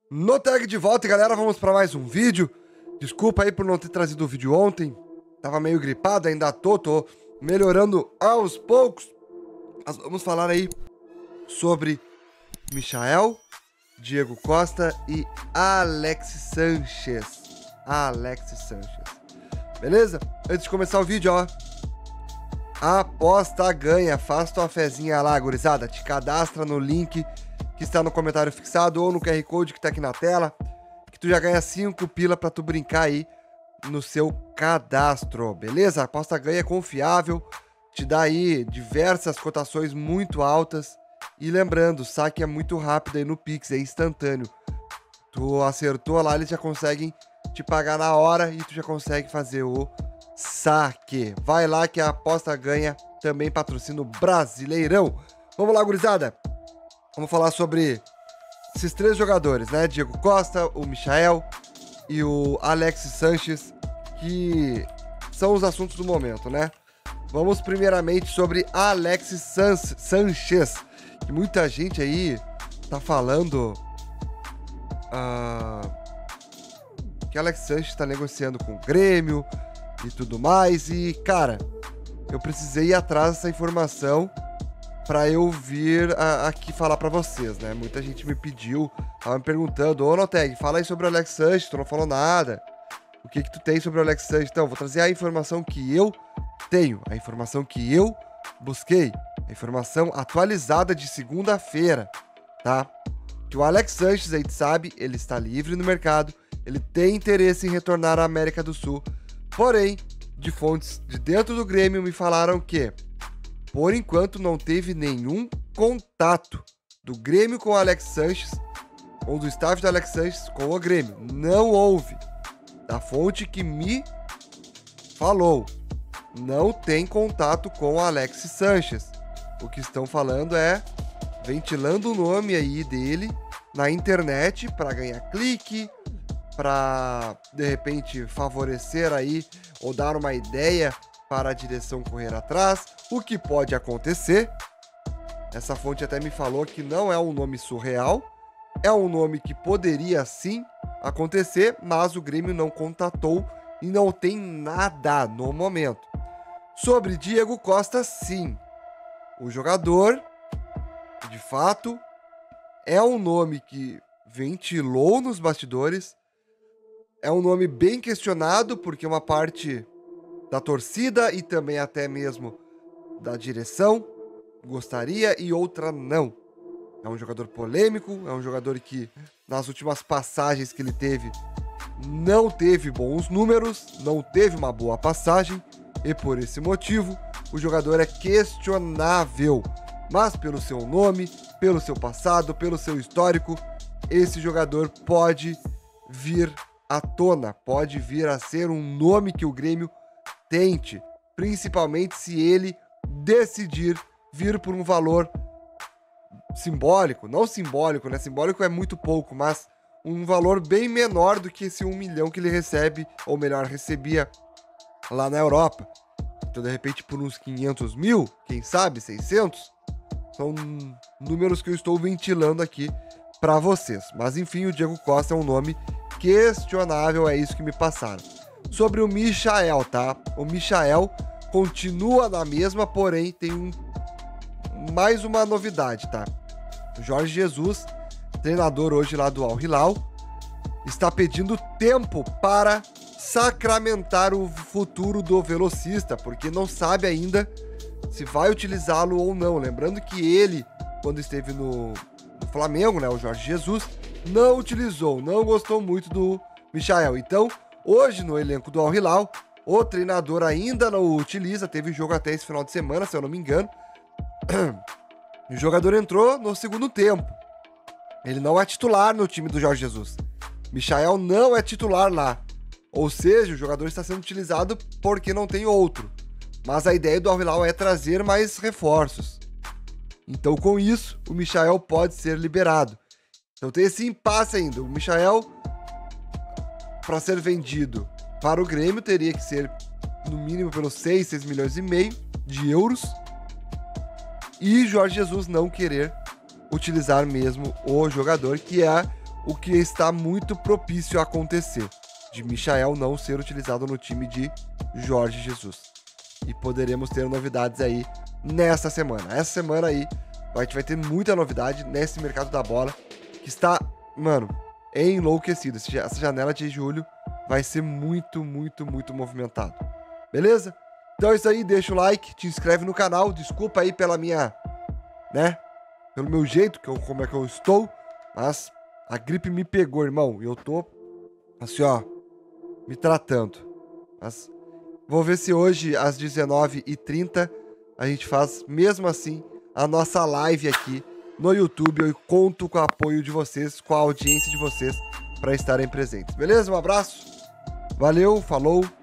No tag de volta, galera, vamos para mais um vídeo. Desculpa aí por não ter trazido o vídeo ontem. Tava meio gripado, ainda tô melhorando aos poucos. Mas vamos falar aí sobre Michael, Diego Costa e Alexis Sanchez. Beleza? Antes de começar o vídeo, ó. Aposta ganha, faz tua fezinha lá, gurizada. Te cadastra no link que está no comentário fixado ou no QR Code que tá aqui na tela, que tu já ganha 5 pila pra tu brincar aí no seu cadastro, beleza? A aposta ganha é confiável, te dá aí diversas cotações muito altas e lembrando, o saque é muito rápido aí no Pix, é instantâneo. Tu acertou lá, eles já conseguem te pagar na hora e tu já consegue fazer o saque. Vai lá que a aposta ganha também patrocina o Brasileirão. Vamos lá, gurizada. Vamos falar sobre esses 3 jogadores, né? Diego Costa, o Michael e o Alexis Sanchez, que são os assuntos do momento, né? Vamos primeiramente sobre Alexis Sanchez, que muita gente aí tá falando que Alexis Sanchez tá negociando com o Grêmio e tudo mais. E, cara, eu precisei ir atrás dessa informação pra eu vir aqui falar pra vocês, né? Muita gente me pediu, tava me perguntando, ô Noteg, fala aí sobre o Alex Sanchez, tu não falou nada. O que tu tem sobre o Alex Sanchez? Então, vou trazer a informação que eu tenho, a informação que eu busquei, a informação atualizada de segunda-feira, tá? Que o Alex Sanchez, a gente sabe, ele está livre no mercado, ele tem interesse em retornar à América do Sul, porém, de fontes de dentro do Grêmio me falaram que por enquanto, não teve nenhum contato do Grêmio com o Alex Sanchez ou do staff do Alex Sanchez com o Grêmio. Não houve. Da fonte que me falou, não tem contato com o Alex Sanchez. O que estão falando é ventilando o nome aí dele na internet para ganhar clique, para de repente favorecer aí ou dar uma ideia para a direção correr atrás, o que pode acontecer. Essa fonte até me falou que não é um nome surreal, é um nome que poderia sim acontecer, mas o Grêmio não contatou e não tem nada no momento. Sobre Diego Costa, sim, o jogador, de fato, é um nome que ventilou nos bastidores, é um nome bem questionado, porque uma parte da torcida e também até mesmo da direção gostaria e outra não. É um jogador polêmico, é um jogador que nas últimas passagens que ele teve não teve bons números, não teve uma boa passagem e por esse motivo o jogador é questionável. Mas pelo seu nome, pelo seu passado, pelo seu histórico, esse jogador pode vir à tona, pode vir a ser um nome que o Grêmio tente, principalmente se ele decidir vir por um valor simbólico, não simbólico, né? Simbólico é muito pouco, mas um valor bem menor do que esse 1 milhão que ele recebe, ou melhor, recebia lá na Europa. Então, de repente, por uns 500 mil, quem sabe, 600, são números que eu estou ventilando aqui para vocês. Mas, enfim, o Diego Costa é um nome questionável, é isso que me passaram. Sobre o Michael, tá? O Michael continua na mesma, porém tem mais uma novidade, tá? O Jorge Jesus, treinador hoje lá do Al Hilal, está pedindo tempo para sacramentar o futuro do velocista, porque não sabe ainda se vai utilizá-lo ou não. Lembrando que ele, quando esteve no Flamengo, né, o Jorge Jesus, não utilizou, não gostou muito do Michael. Então, hoje, no elenco do Al Hilal, o treinador ainda não o utiliza, teve jogo até esse final de semana, se eu não me engano. O jogador entrou no segundo tempo. Ele não é titular no time do Jorge Jesus. Michael não é titular lá. Ou seja, o jogador está sendo utilizado porque não tem outro. Mas a ideia do Al Hilal é trazer mais reforços. Então, com isso, o Michael pode ser liberado. Então tem esse impasse ainda. O Michael, para ser vendido para o Grêmio, teria que ser no mínimo pelos 6 milhões e meio de euros. E Jorge Jesus não querer utilizar mesmo o jogador, que é o que está muito propício a acontecer, de Michael não ser utilizado no time de Jorge Jesus. E poderemos ter novidades aí nessa semana. Essa semana aí, a gente vai ter muita novidade nesse mercado da bola, que está, mano, enlouquecido. Essa janela de julho vai ser muito movimentado. Beleza? Então é isso aí, deixa o like, te inscreve no canal. Desculpa aí pela minha, pelo meu jeito, como é que eu estou, mas a gripe me pegou, irmão, e eu tô, assim, ó, me tratando. Mas vou ver se hoje, às 19h30, a gente faz, mesmo assim, a nossa live aqui no YouTube. Eu conto com o apoio de vocês, com a audiência de vocês, para estarem presentes. Beleza? Um abraço, valeu, falou.